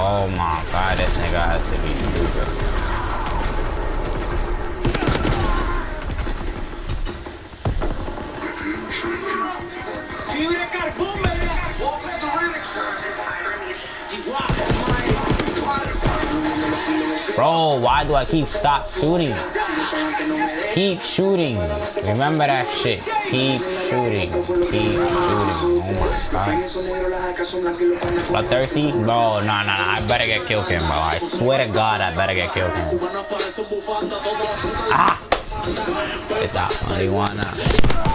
Oh my god, this nigga has to be stupid. Bro, why do I keep stop shooting? Keep shooting. Remember that shit. Keep shooting. Keep shooting. Oh my god. Bloodthirsty? Bro, nah. I better get kill cam, bro. I swear to God, I better get kill cam. Ah! It's that marijuana.